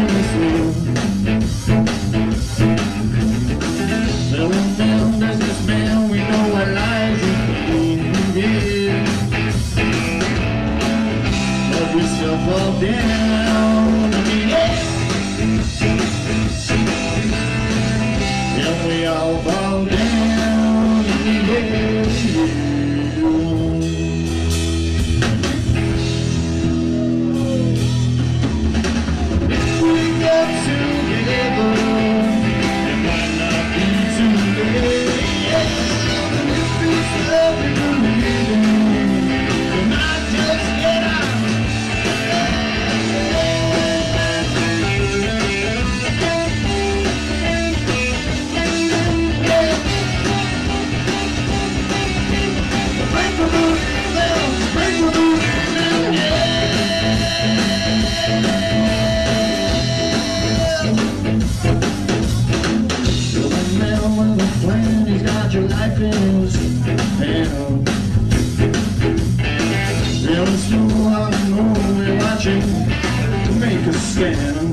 on this road. Well, we're down businessman, we know what lies in here. But we still fall down again. And we all fall down again. Your life in his hand. There is no one we're watching to make a stand.